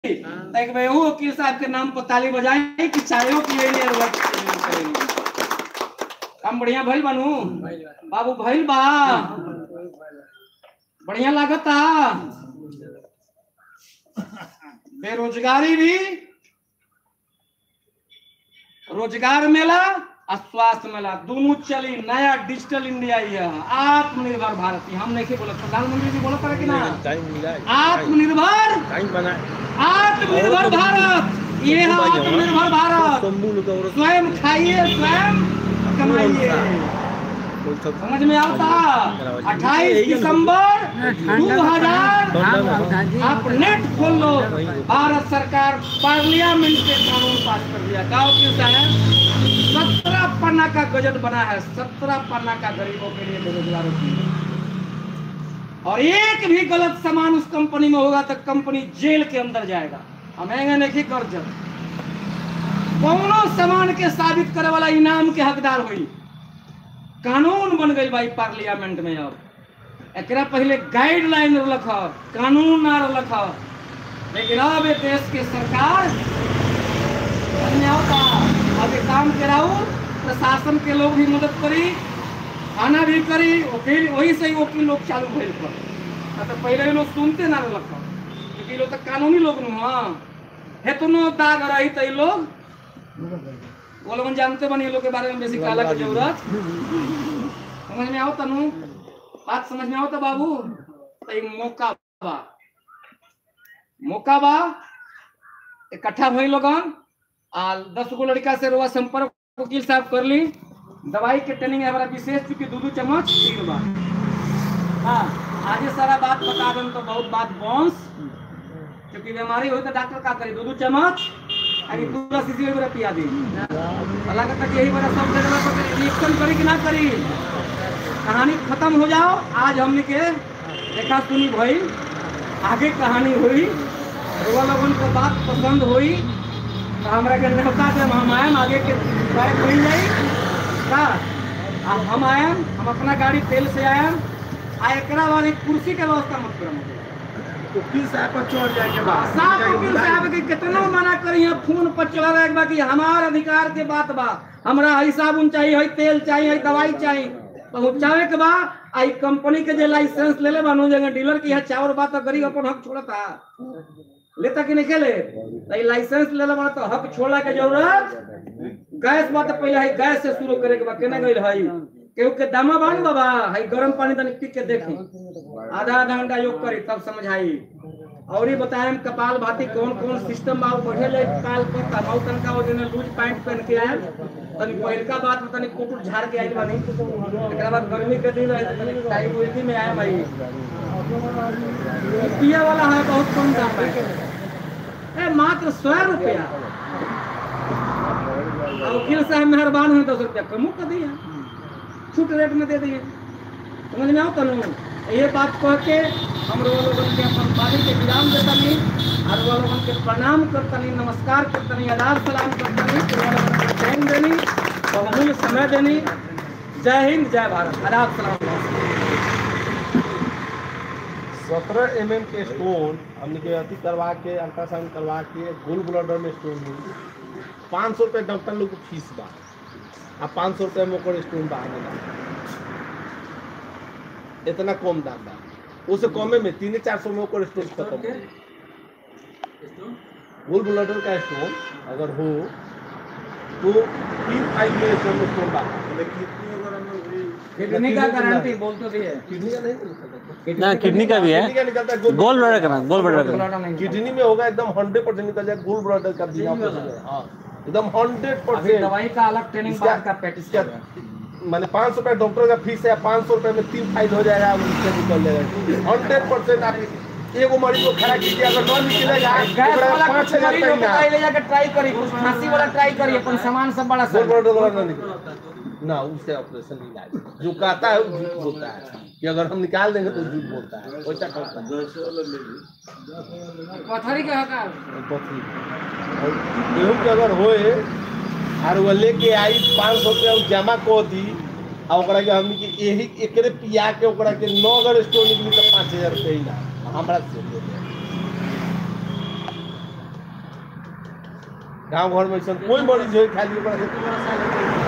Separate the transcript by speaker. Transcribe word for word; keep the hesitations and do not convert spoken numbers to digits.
Speaker 1: एक भाई वो वकील साहब के नाम पर ताली बजाएं कि चायों की काम बढ़िया भइल बनू बाबू भइल बा बढ़िया लागता। बेरोजगारी भी रोजगार मेला और स्वास्थ्य मेला दोनों चली। नया डिजिटल इंडिया ये आत्मनिर्भर भारत। हम नहीं बोला प्रधानमंत्री जी बोला था कि ना आत्मनिर्भर आत्मनिर्भर भारत। ये है आत्मनिर्भर भारत। स्वयं खाइए स्वयं कमाइए। समझ में आता। अट्ठाईस दिसंबर दो हजार आप नेट खोल लो। भारत सरकार पार्लियामेंट से कानून पास कर दिया। गाँव की साहब सत्रह पन्ना का बजट बना है। सत्रह पन्ना का गरीबों के लिए बेरोजगारों के लिए। और एक भी गलत सामान उस कंपनी में होगा तो कंपनी जेल के अंदर जाएगा। हमें नहीं कर जब कौनो सामान के साबित करे वाला इनाम के हकदार हुई। कानून बन गई भाई पार्लियामेंट में। अब एक पहले गाइडलाइन रख कानून ना रख। लेकिन अब देश के सरकार अब काम कराऊ प्रशासन के लोग भी मदद करी थाना भी करी वकील वही से ही वकील लोग चालू भइल पर तो पहले लोग सुनते ना रख क्योंकि लोग तो कानूनी लोग है तो नो दाग रही तो लोग वो लोग जानते बनी लोग के बारे में बेसी काला की जरूरत समझ में आओ तनु बात समझ में आओ तो बाबू तो मौका बा मौका बा इकट्ठा भई लोगन आ दस गो लड़का से रोआ संपर्क वकील साहब कर ली। दवाई के ट्रेनिंग है विशेष चूंकि दो दो चम्मच तीन बार। हाँ आज सारा बात बता दें तो बहुत बात बॉन्स क्योंकि बीमारी हुई तो डॉक्टर का करे दो दो चम्मच अभी पूरा सीसी वगैरह पिया दी। अल्लाह का तक यही बड़ा सब जगह रिएक्शन करी कि ना करी कहानी खत्म हो जाओ। आज हमने के देखा सुनी भाई आगे कहानी हुई रोआ लोगन को बात पसंद हुई तो हमारा के न्योता जब हम आए आगे के बाइक मिल जाई का हम आए हम अपना गाड़ी तेल से आए आ एक बाद एक कुर्सी के व्यवस्था मत करो। वकील साहब पर चढ़ जाए के बाद साहब वकील साहब के कितना मना करी है फोन पर चढ़ रहा है कि हमार अधिकार के बात बा हमरा हई साबुन चाहिए हई तेल चाहिए हई दवाई चाहिए पहुँचावे के बा आई कंपनी के जो लाइसेंस ले ले बानू जगह डीलर की है चावर बात तो गरीब अपन हक छोड़ता लेता कि नहीं खेले तो लाइसेंस ले ले तो हक छोड़ा के जरूरत गैस बात पहले है गैस से शुरू करे के बा केना गइल है केहू के दामा बान बाबा है गरम पानी तनी पी के देखी आधा आधा घंटा योग करी तब समझाई। और ही बताएं कपाल भाती कौन कौन सिस्टम बा बढ़े ले काल पर तमाउ तनका वो जने लूज पैंट पहन के आए तनी पहिलका बात तनी कोटुट झाड़ के आइल बानी एकरा बाद गर्मी के दिन रहे तनी टाई उल्टी में आए भाई पिया वाला है बहुत कम दाम है ए मात्र सौ रुपया। वकील साहब मेहरबान हुए दस रुपया कम कर दिया छूट रेट में दे दिए। समझ में आओ तनु ये बात कह के हम लोगों के अपन बाली के विराम देता नहीं और वो लोगों के प्रणाम करता नहीं नमस्कार करता नहीं आदाब सलाम करता नहीं टाइम देनी बहुमूल्य समय देनी। जय हिंद जय भारत आदाब सलाम।
Speaker 2: सत्रह एम एम के स्टोन हमने के अति करवा के अल्ट्रासाउंड करवा के गोल ब्लडर में स्टोन हुई पाँच सौ रुपये डॉक्टर लोग को फीस बा आ पाँच सौ रुपये में ओकर स्टोन बहाने इतना कम दाम बा उससे कमे में तीन चार सौ में ओकर स्टोन खत्म हो गोल ब्लडर का स्टोन अगर हो तो तीन फाइव में स्टोन स्टोन बा
Speaker 1: किडनी का गारंटी बोल तो दिए
Speaker 2: किडनी का नहीं
Speaker 3: ना किडनी का भी है गोल ब्लडर का गोल ब्लडर का
Speaker 2: किडनी में होगा एकदम हंड्रेड परसेंट निकल जाए गोल ब्लडर का भी एकदम हंड्रेड परसेंट।
Speaker 1: दवाई का अलग ट्रेनिंग बाद का प्रैक्टिस
Speaker 2: मैंने पाँच सौ रुपये डॉक्टर का फीस है पाँच सौ रुपये में तीन फाइल हो जाएगा उससे निकल जाएगा हंड्रेड परसेंट। आप एगो मरीज को खड़ा कीजिए अगर नॉन निकलेगा पाँच हजार रुपये
Speaker 1: ले जाकर ट्राई करी खांसी वाला ट्राई करी अपन सामान सब बड़ा
Speaker 2: गोल ब्लडर वाला ना निकले ना उससे ऑपरेशन नहीं लाए जो कहता है वो झूठ बोलता है कि अगर हम निकाल देंगे तो झूठ बोलता है वैसा करता है
Speaker 1: पथरी का हका
Speaker 2: पथरी गेहूँ के अगर होए और वो लेके आई पाँच सौ रुपया जमा को दी और ओकरा के हमनी के यही एकरे पिया के ओकरा के नौ अगर स्टोर निकली तो पाँच हजार रुपये ही ना हमारा से गांव घर में ऐसा कोई मरीज हो खाली ओकरा के